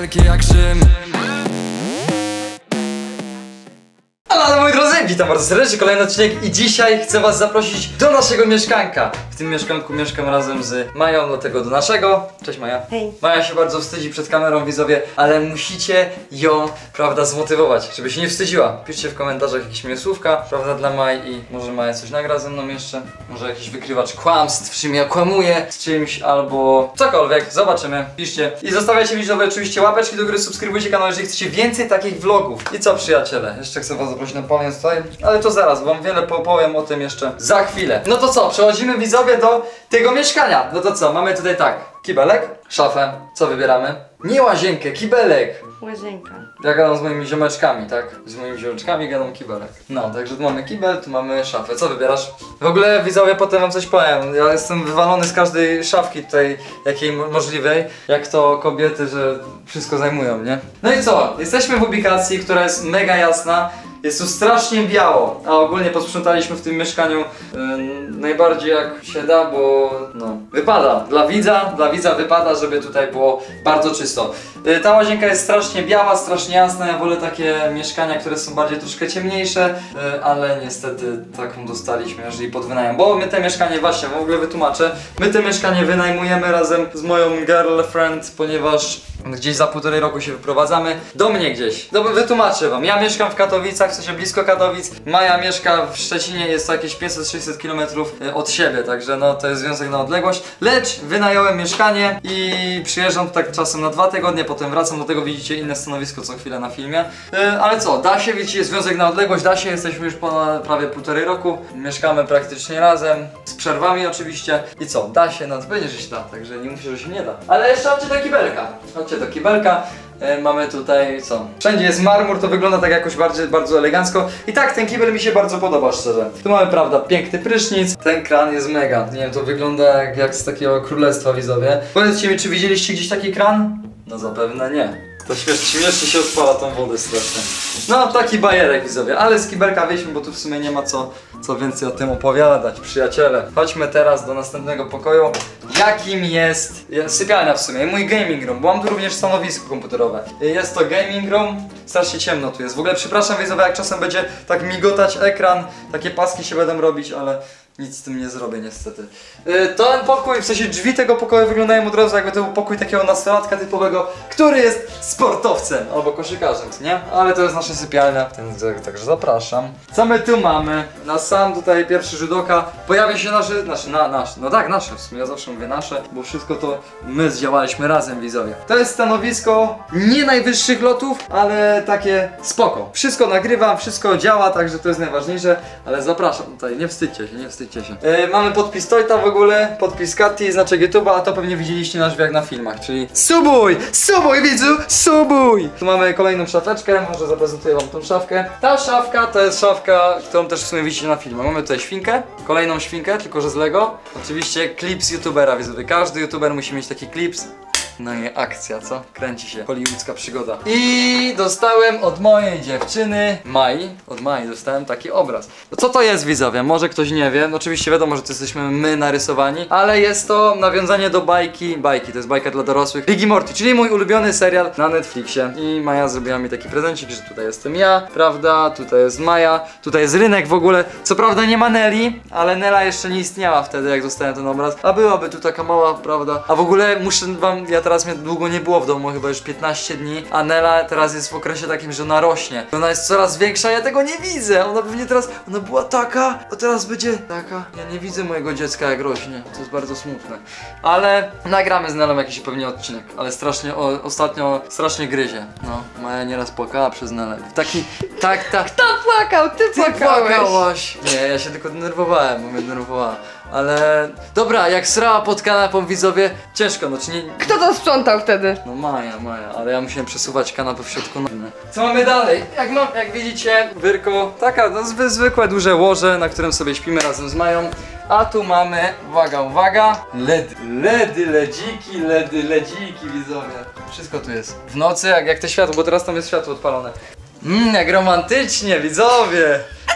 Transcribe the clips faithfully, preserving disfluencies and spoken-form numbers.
wielkie jak Rzym. Halo moi drodzy, witam bardzo serdecznie, kolejny odcinek i dzisiaj chcę was zaprosić do naszego mieszkanka. W tym mieszkanku mieszkam razem z Mają, dlatego do naszego. Cześć Maja. Hej. Maja się bardzo wstydzi przed kamerą, widzowie, ale musicie ją, prawda, zmotywować, żeby się nie wstydziła. Piszcie w komentarzach jakieś miłe słówka, prawda, dla Maj i może Maja coś nagra ze mną jeszcze. Może jakiś wykrywacz kłamstw, czym ja kłamuję z czymś albo cokolwiek, zobaczymy. Piszcie i zostawiajcie widzowie oczywiście łapeczki do góry, subskrybujcie kanał, jeżeli chcecie więcej takich vlogów. I co przyjaciele, jeszcze chcę was zaprosić na pamięć tutaj, ale to zaraz, wam wiele powiem o tym jeszcze za chwilę. No to co, przechodzimy widzowie do tego mieszkania. No to co, mamy tutaj tak, kibelek, szafę, co wybieramy? Nie łazienkę, kibelek. Łazienka. Ja gadam z moimi ziomeczkami, tak? Z moimi ziomeczkami gadam kibelek. No, także tu mamy kibel, tu mamy szafę. Co wybierasz? W ogóle widzowie, potem wam coś powiem. Ja jestem wywalony z każdej szafki tutaj, jakiej mo możliwej. Jak to kobiety, że wszystko zajmują, nie? No i co? Jesteśmy w ubikacji, która jest mega jasna. Jest tu strasznie biało, a ogólnie posprzątaliśmy w tym mieszkaniu yy, najbardziej jak się da, bo no, wypada. Dla widza, dla widza wypada, żeby tutaj było bardzo czysto. Yy, ta łazienka jest strasznie biała, strasznie jasna. Ja wolę takie mieszkania, które są bardziej troszkę ciemniejsze, yy, ale niestety taką dostaliśmy, jeżeli pod wynajem. Bo my te mieszkanie, właśnie, w ogóle wytłumaczę, my te mieszkanie wynajmujemy razem z moją girlfriend, ponieważ gdzieś za półtorej roku się wyprowadzamy. Do mnie gdzieś. No, wytłumaczę wam. Ja mieszkam w Katowicach, w sensie blisko Katowic. Maja mieszka w Szczecinie, jest to jakieś pięćset sześćset kilometrów od siebie, także no to jest związek na odległość. Lecz wynająłem mieszkanie i przyjeżdżam tu tak czasem na dwa tygodnie, potem wracam do tego, widzicie inne stanowisko co chwilę na filmie. Yy, ale co, da się, widzicie, związek na odległość, da się, jesteśmy już ponad prawie półtorej roku. Mieszkamy praktycznie razem, z przerwami oczywiście. I co, da się, no pewnie, że się da, także nie mówię, że się nie da. Ale jeszcze chodźcie do kibelka. Chodźcie do kibelka. Yy, mamy tutaj co? Wszędzie jest marmur, to wygląda tak jakoś bardziej, bardzo elegancko. I tak, ten kibel mi się bardzo podoba, szczerze. Tu mamy, prawda, piękny prysznic. Ten kran jest mega. Nie wiem, to wygląda jak, jak z takiego królestwa, widzowie. Powiedzcie mi, czy widzieliście gdzieś taki kran? No zapewne nie. To śmiesznie, śmiesznie się odpala tą wodę strasznie. No, taki bajerek, widzowie. Ale z kibelka wyjdźmy, bo tu w sumie nie ma co, co więcej o tym opowiadać, przyjaciele. Chodźmy teraz do następnego pokoju, jakim jest sypialnia w sumie, mój gaming room, bo mam tu również stanowisko komputerowe. Jest to gaming room, strasznie ciemno tu jest. W ogóle przepraszam, widzowie, jak czasem będzie tak migotać ekran, takie paski się będą robić, ale nic z tym nie zrobię niestety. Yy, ten pokój, w sensie drzwi tego pokoju wyglądają od razu jakby to był pokój takiego nastolatka typowego, który jest sportowcem albo koszykarzem, nie? Ale to jest nasza sypialnia, ten, także zapraszam. Co my tu mamy? Na sam tutaj pierwszy rzut oka pojawia się nasze, nasze, na, nasze, no tak nasze w sumie, ja zawsze mówię nasze, bo wszystko to my zdziałaliśmy razem, widzowie. To jest stanowisko nie najwyższych lotów, ale takie spoko. Wszystko nagrywam, wszystko działa, także to jest najważniejsze, ale zapraszam tutaj, nie wstydźcie się, nie wstydźcie się. Yy, mamy podpis Tojta w ogóle, podpis Kati, znaczek YouTube'a, a to pewnie widzieliście nasz jak na filmach, czyli subuj! Subuj widzu! Subuj! Tu mamy kolejną szafeczkę, może zaprezentuję wam tą szafkę. Ta szafka to jest szafka, którą też w sumie widzicie na filmie. Mamy tutaj świnkę, kolejną świnkę, tylko że z Lego. Oczywiście klips youtubera, widzowie. Każdy youtuber musi mieć taki klips. No i akcja, co? Kręci się hollywoodzka przygoda. I dostałem od mojej dziewczyny Mai, od Mai dostałem taki obraz. No co to jest, widzowie? Może ktoś nie wie. No oczywiście wiadomo, że to jesteśmy my narysowani, ale jest to nawiązanie do bajki, bajki, to jest bajka dla dorosłych, Rick i Morty, czyli mój ulubiony serial na Netflixie. I Maja zrobiła mi taki prezencik, że tutaj jestem ja, prawda? Tutaj jest Maja, tutaj jest rynek w ogóle. Co prawda nie ma Nelly, ale Nela jeszcze nie istniała wtedy, jak dostałem ten obraz. A byłaby tu taka mała, prawda? A w ogóle muszę wam, ja teraz mnie długo nie było w domu, chyba już piętnaście dni, a Nela teraz jest w okresie takim, że ona rośnie. Ona jest coraz większa, ja tego nie widzę. Ona pewnie teraz, ona była taka, a teraz będzie taka. Ja nie widzę mojego dziecka jak rośnie, to jest bardzo smutne. Ale nagramy z Nelą jakiś pewnie odcinek, ale strasznie, o, ostatnio strasznie gryzie. No, Maja nieraz płakała przez Nelę. Taki, tak, tak. Kto płakał? Ty, Ty płakałeś. płakałaś. Nie, ja się tylko denerwowałem, bo mnie denerwowała. Ale dobra, jak srała pod kanapą, widzowie, ciężko, no czy nie... Kto to sprzątał wtedy? No Maja, Maja, ale ja musiałem przesuwać kanapę w środku nocy. Co mamy dalej? Jak, no, jak widzicie, Wyrko, taka no, zwy, zwykłe duże łoże, na którym sobie śpimy razem z Mają. A tu mamy, uwaga, uwaga, ledy, ledy, ledziki, ledy, ledziki, widzowie. Wszystko tu jest. W nocy, jak, jak te światło, bo teraz tam jest światło odpalone. Mmm, jak romantycznie, widzowie.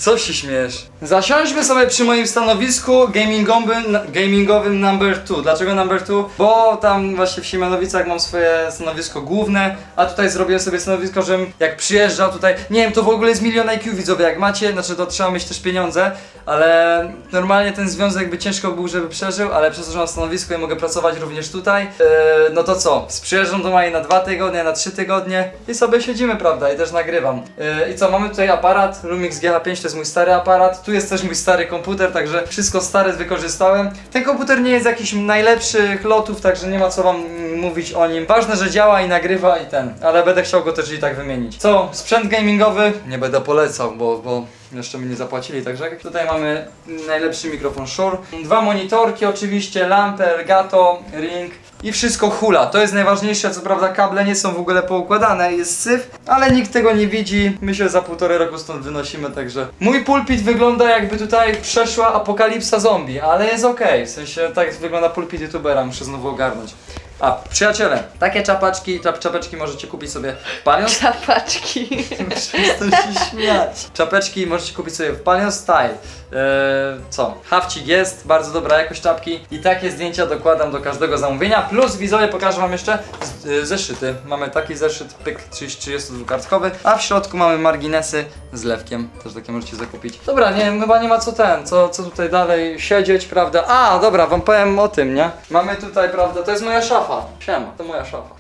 Co się śmiesz? Zasiądźmy sobie przy moim stanowisku gamingowym, gamingowym number two. Dlaczego number two? Bo tam właśnie w Siemianowicach mam swoje stanowisko główne, a tutaj zrobiłem sobie stanowisko, żebym jak przyjeżdżał tutaj, nie wiem, to w ogóle jest milion I Q widzowie, jak macie, znaczy to trzeba mieć też pieniądze, ale normalnie ten związek by ciężko był, żeby przeżył, ale przez to, że mam stanowisko i mogę pracować również tutaj, yy, no to co? Przyjeżdżam do Mai na dwa tygodnie, na trzy tygodnie i sobie siedzimy, prawda, i też nagrywam. Yy, I co, mamy tutaj aparat, Lumix G H pięć, to jest mój stary aparat, tu jest też mój stary komputer, także wszystko stare wykorzystałem. Ten komputer nie jest jakiś najlepszych lotów, także nie ma co wam mówić o nim. Ważne, że działa i nagrywa i ten, ale będę chciał go też i tak wymienić. Co, sprzęt gamingowy? Nie będę polecał, bo, bo jeszcze mi nie zapłacili, także tutaj mamy najlepszy mikrofon Shure. Dwa monitorki oczywiście, lampę, Elgato, Ring. I wszystko hula, to jest najważniejsze, co prawda kable nie są w ogóle poukładane, jest syf, ale nikt tego nie widzi, my się za półtorej roku stąd wynosimy, także mój pulpit wygląda jakby tutaj przeszła apokalipsa zombie, ale jest okej, w sensie tak wygląda pulpit youtubera, muszę znowu ogarnąć. A, przyjaciele, takie czapaczki, czap, czapeczki możecie kupić sobie w Palions. Czapaczki. Przestań się śmiać. Czapeczki możecie kupić sobie w Palions Style. Eee, co? Hawcik jest, bardzo dobra jakość czapki i takie zdjęcia dokładam do każdego zamówienia. Plus widzowie pokażę wam jeszcze z, y, zeszyty. Mamy taki zeszyt pyk trzydziestodwukartkowy, a w środku mamy marginesy z lewkiem. Też takie możecie zakupić. Dobra, nie wiem, chyba nie ma co ten, co, co tutaj dalej siedzieć, prawda? A, dobra, wam powiem o tym, nie? Mamy tutaj, prawda, to jest moja szafa. Siema, to moja szafa.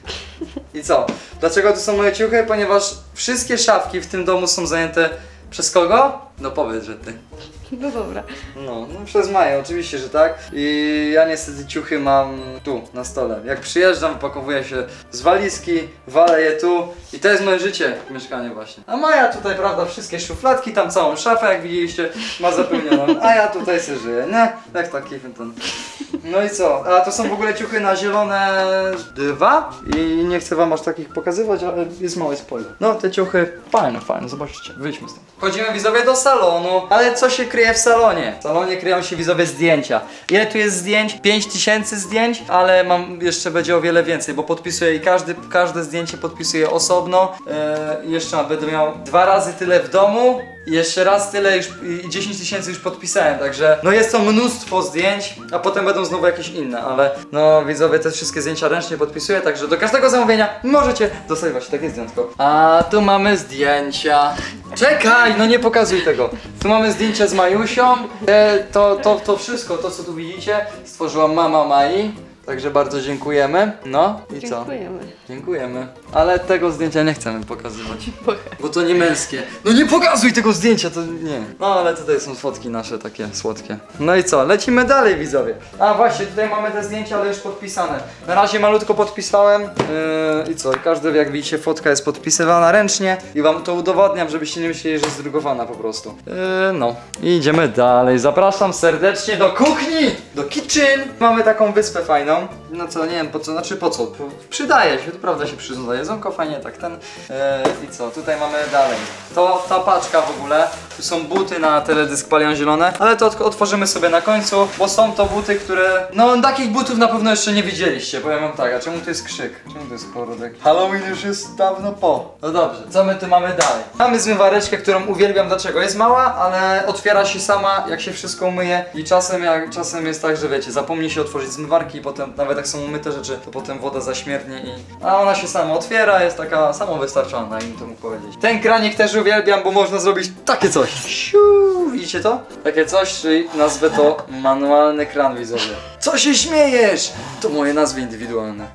I co? Dlaczego to są moje ciuchy? Ponieważ wszystkie szafki w tym domu są zajęte przez kogo? No powiedz, że ty. No dobra. No, no przez Maję, oczywiście, że tak. I ja niestety ciuchy mam tu, na stole. Jak przyjeżdżam, pakowuję się z walizki, walę je tu i to jest moje życie, mieszkanie właśnie. A Maja tutaj, prawda, wszystkie szufladki, tam całą szafę, jak widzieliście, ma zapełnioną. A ja tutaj sobie żyję, nie? Jak taki ten. No i co? A to są w ogóle ciuchy na zielone dwa i nie chcę wam aż takich pokazywać, ale jest małe spoiler. No te ciuchy fajne, fajne, zobaczcie, wyjdźmy stąd. Chodzimy widzowie do salonu, ale co się kryje w salonie? W salonie kryją się widzowie zdjęcia. Ile tu jest zdjęć? pięć tysięcy zdjęć, ale mam jeszcze będzie o wiele więcej, bo podpisuję i każdy, każde zdjęcie podpisuję osobno. Eee, jeszcze będę miał dwa razy tyle w domu. I jeszcze raz tyle już i dziesięć tysięcy już podpisałem, także no jest to mnóstwo zdjęć, a potem będą znowu jakieś inne, ale no widzowie te wszystkie zdjęcia ręcznie podpisuję, także do każdego zamówienia możecie dostać właśnie takie zdjętko. A tu mamy zdjęcia. Czekaj, no nie pokazuj tego. Tu mamy zdjęcia z Majusią. E, to, to, to wszystko, to co tu widzicie, stworzyła mama Mai. Także bardzo dziękujemy. No i co? Dziękujemy. Dziękujemy. Ale tego zdjęcia nie chcemy pokazywać. Bo to nie męskie. No nie pokazuj tego zdjęcia, to nie. No ale tutaj są fotki nasze takie słodkie. No i co? Lecimy dalej widzowie. A właśnie, tutaj mamy te zdjęcia, ale już podpisane. Na razie malutko podpisałem. Yy, I co? Każdy, jak widzicie, fotka jest podpisywana ręcznie. I wam to udowodniam, żebyście nie myśleli, że jest drukowana po prostu. Yy, no. I idziemy dalej. Zapraszam serdecznie do kuchni! Do kitchen! Mamy taką wyspę fajną. No co, nie wiem po co, znaczy po co? Przydaje się, to prawda się przyzna. Jedzonko fajnie, tak ten. Yy, I co? Tutaj mamy dalej. To ta paczka w ogóle. Tu są buty na teledysk Palion zielone, ale to otworzymy sobie na końcu, bo są to buty, które... No takich butów na pewno jeszcze nie widzieliście, powiem wam tak, a czemu to jest krzyk? Czemu to jest chorodek? Halloween już jest dawno po. No dobrze, co my tu mamy dalej? Mamy zmywareczkę, którą uwielbiam, dlaczego? Jest mała, ale otwiera się sama, jak się wszystko umyje i czasem, jak, czasem jest tak, że wiecie, zapomni się otworzyć zmywarki i potem, nawet jak są umyte rzeczy, to potem woda zaśmiernie i... A ona się sama otwiera, jest taka samowystarczalna, im to mógł powiedzieć. Ten kranik też uwielbiam, bo można zrobić takie coś. Siu, widzicie to? Takie coś, czyli nazwę to manualny kran widzowie. Co się śmiejesz? To moje nazwy indywidualne.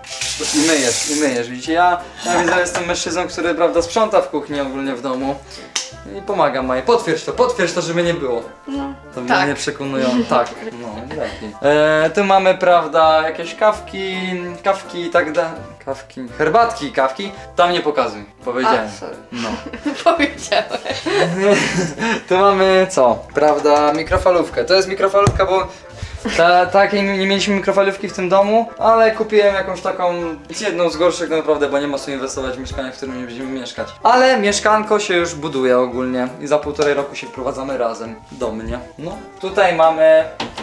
I myjesz, i myjesz, widzicie? Ja, ja widzę, jestem mężczyzną, który, prawda, sprząta w kuchni ogólnie w domu. I pomagam Maję. Potwierdź to, potwierdź to, żeby nie było. No. To Tak. mnie nie przekonują. Tak, no lepiej. E, tu mamy, prawda, jakieś kawki, kawki i tak dalej. Kawki, herbatki, kawki. Tam nie pokazuj, powiedziałem. A, sorry. No. Powiedziałem. Tu mamy co? Prawda, mikrofalówkę. To jest mikrofalówka, bo ta, takiej nie mieliśmy mikrofalówki w tym domu, ale kupiłem jakąś taką, jedną z gorszych naprawdę, bo nie ma co inwestować w mieszkanie, w którym nie będziemy mieszkać. Ale mieszkanko się już buduje ogólnie i za półtorej roku się wprowadzamy razem do mnie. No. Tutaj mamy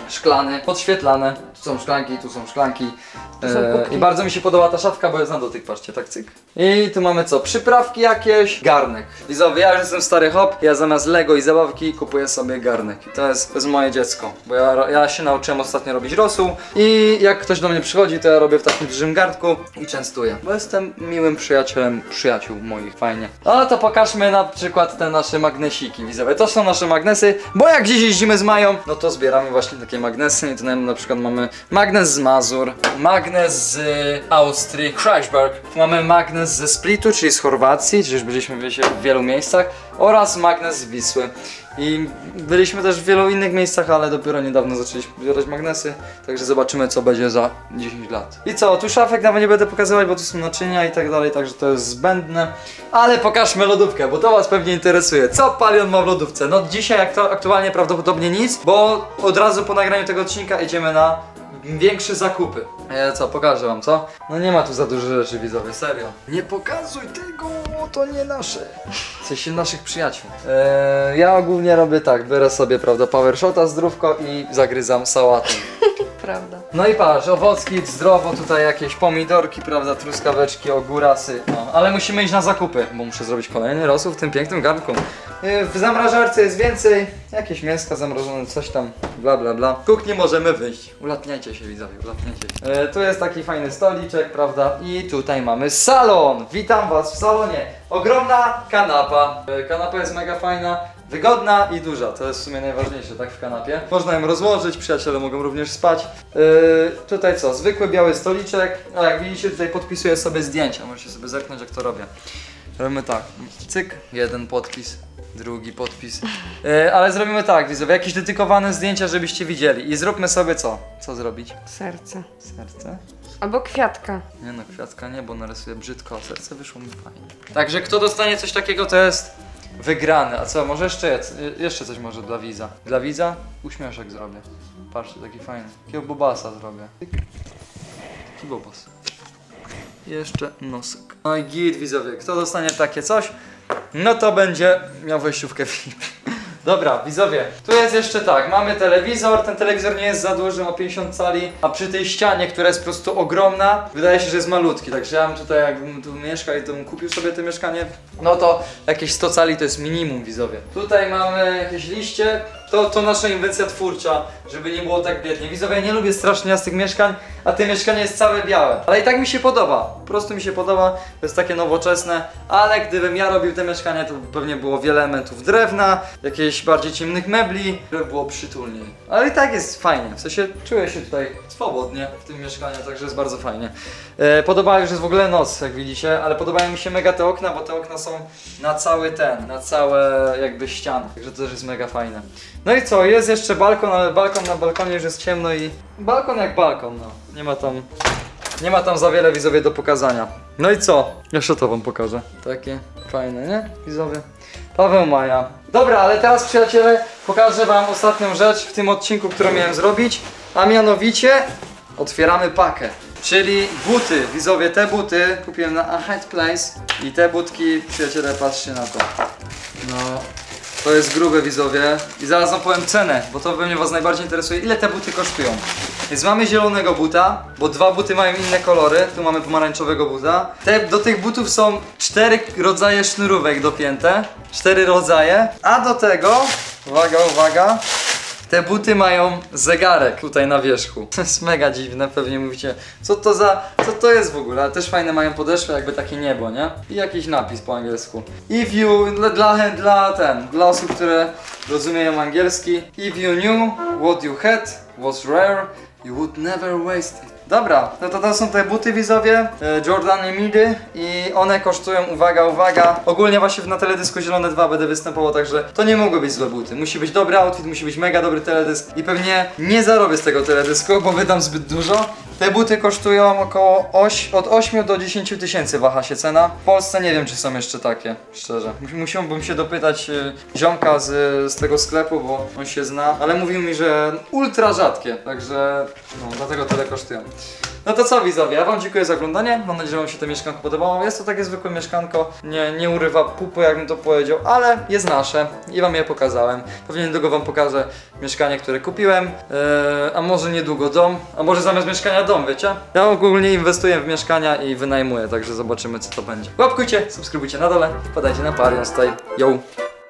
szklany, podświetlane. Tu są szklanki, tu są szklanki. Tu są E, kubki. I bardzo mi się podoba ta szafka, bo jest na dotyk, patrzcie, tak cyk. I tu mamy co? Przyprawki jakieś, garnek. Widzowie, ja już jestem stary hop, ja zamiast Lego i zabawki kupuję sobie garnek. I to jest, to jest moje dziecko, bo ja, ja się nauczyłem ostatnio robić rosół i jak ktoś do mnie przychodzi, to ja robię w takim dużym garnku i częstuję, bo jestem miłym przyjacielem przyjaciół moich, fajnie. No to pokażmy na przykład te nasze magnesiki, widzowie. To są nasze magnesy, bo jak dziś jeździmy z Mają, no to zbieramy właśnie takie magnesy i tu na przykład mamy magnes z Mazur, magnes z Austrii, Kreuzberg, mamy magnes ze Splitu, czyli z Chorwacji, przecież byliśmy wiecie, w wielu miejscach, oraz magnes z Wisły. I byliśmy też w wielu innych miejscach, ale dopiero niedawno zaczęliśmy zbierać magnesy, także zobaczymy co będzie za dziesięć lat. I co, tu szafek nawet nie będę pokazywać, bo tu są naczynia i tak dalej, także to jest zbędne. Ale pokażmy lodówkę, bo to was pewnie interesuje. Co Palion ma w lodówce? No dzisiaj jak to aktualnie prawdopodobnie nic, bo od razu po nagraniu tego odcinka idziemy na większe zakupy. E, co, pokażę wam, co? No nie ma tu za dużo rzeczy, widzowie, serio. Nie pokazuj tego, to nie nasze. W sensie naszych przyjaciół. E, ja ogólnie robię tak, biorę sobie, prawda, power shota, zdrówko i zagryzam sałatę. Prawda. No i patrz, owocki, zdrowo, tutaj jakieś pomidorki, prawda, truskaweczki, ogórasy. No, ale musimy iść na zakupy, bo muszę zrobić kolejny rosół w tym pięknym garnku. Yy, W zamrażarce jest więcej, jakieś mięska zamrożone, coś tam, bla bla bla. W kuchni możemy wyjść. Ulatniajcie się, widzowie, ulatniajcie się. Yy, tu jest taki fajny stoliczek, prawda, i tutaj mamy salon. Witam was w salonie. Ogromna kanapa. Yy, kanapa jest mega fajna. Wygodna i duża, to jest w sumie najważniejsze, tak, w kanapie. Można ją rozłożyć, przyjaciele mogą również spać. Yy, tutaj co, zwykły biały stoliczek. A jak widzicie, tutaj podpisuję sobie zdjęcia, możecie sobie zerknąć jak to robię. Robimy tak, cyk, jeden podpis, drugi podpis. Yy, ale zrobimy tak, widzowie, jakieś dedykowane zdjęcia, żebyście widzieli. I zróbmy sobie co? Co zrobić? Serce. Serce? Albo kwiatka. Nie no, kwiatka nie, bo narysuję brzydko, a serce wyszło mi fajnie. Także kto dostanie coś takiego, to jest wygrany. A co, może jeszcze, jeszcze coś może dla widza. Dla widza uśmieszek zrobię. Patrzcie, taki fajny. Takiego bobasa zrobię. Taki bobas. Jeszcze nosek. No i git, widzowie. Kto dostanie takie coś, no to będzie miał wejściówkę V I P. Dobra, widzowie, tu jest jeszcze tak, mamy telewizor, ten telewizor nie jest za duży, ma pięćdziesiąt cali, a przy tej ścianie, która jest po prostu ogromna, wydaje się, że jest malutki, także ja bym tutaj, jakbym tu mieszkał i to bym kupił sobie to mieszkanie, no to jakieś sto cali to jest minimum, widzowie. Tutaj mamy jakieś liście, to, to nasza inwencja twórcza, żeby nie było tak biednie. Widzowie, ja nie lubię strasznie z tych mieszkań, a to mieszkanie jest całe białe, ale i tak mi się podoba, po prostu mi się podoba, to jest takie nowoczesne, ale gdybym ja robił te mieszkanie, to pewnie było wiele elementów drewna, jakieś bardziej ciemnych mebli, żeby było przytulniej. Ale i tak jest fajnie, w sensie czuję się tutaj swobodnie w tym mieszkaniu, także jest bardzo fajnie. E, podoba już jest w ogóle noc, jak widzicie, ale podobają mi się mega te okna, bo te okna są na cały ten, na całe jakby ściany, także to też jest mega fajne. No i co, jest jeszcze balkon, ale balkon na balkonie już jest ciemno i balkon jak balkon, no. Nie ma tam, nie ma tam za wiele, widzowie, do pokazania. No i co? Jeszcze to wam pokażę. Takie fajne, nie? Widzowie. Paweł Maja. Dobra, ale teraz, przyjaciele, pokażę wam ostatnią rzecz w tym odcinku, którą miałem zrobić, a mianowicie otwieramy pakę. Czyli buty, widzowie, te buty kupiłem na Ahead Place i te butki, przyjaciele, patrzcie na to. No, to jest grube, widzowie, i zaraz wam powiem cenę, bo to pewnie was najbardziej interesuje, ile te buty kosztują. Więc mamy zielonego buta, bo dwa buty mają inne kolory, tu mamy pomarańczowego buta. Te, do tych butów są cztery rodzaje sznurówek dopięte, cztery rodzaje, a do tego, uwaga, uwaga, te buty mają zegarek tutaj na wierzchu. To jest mega dziwne, pewnie mówicie, co to za, co to jest w ogóle, ale też fajne mają podeszwy, jakby takie niebo, nie? I jakiś napis po angielsku. If you, dla, dla, dla ten, dla osób, które rozumieją angielski. If you knew what you had was rare, you would never waste it. Dobra, no to to są te buty, widzowie, e, Jordany Midy i one kosztują, uwaga, uwaga, ogólnie właśnie na teledysku Zielone dwa będę występował, także to nie mogły być złe buty. Musi być dobry outfit, musi być mega dobry teledysk i pewnie nie zarobię z tego teledysku, bo wydam zbyt dużo. Te buty kosztują około ośmiu, od ośmiu do dziesięciu tysięcy, waha się cena. W Polsce nie wiem, czy są jeszcze takie, szczerze. Musiałbym się dopytać y, ziomka z, z tego sklepu, bo on się zna, ale mówił mi, że ultra rzadkie, także no, dlatego tyle kosztują. No to co widzowie, ja wam dziękuję za oglądanie. Mam nadzieję, że wam się to mieszkanko podobało. Jest to takie zwykłe mieszkanko, nie, nie urywa pupy, jakbym to powiedział, ale jest nasze i wam je pokazałem. Pewnie niedługo wam pokażę mieszkanie, które kupiłem, eee, a może niedługo dom, a może zamiast mieszkania dom, wiecie? Ja ogólnie inwestuję w mieszkania i wynajmuję, także zobaczymy co to będzie. Łapkujcie, subskrybujcie na dole, wpadajcie na Parion Style. Yo!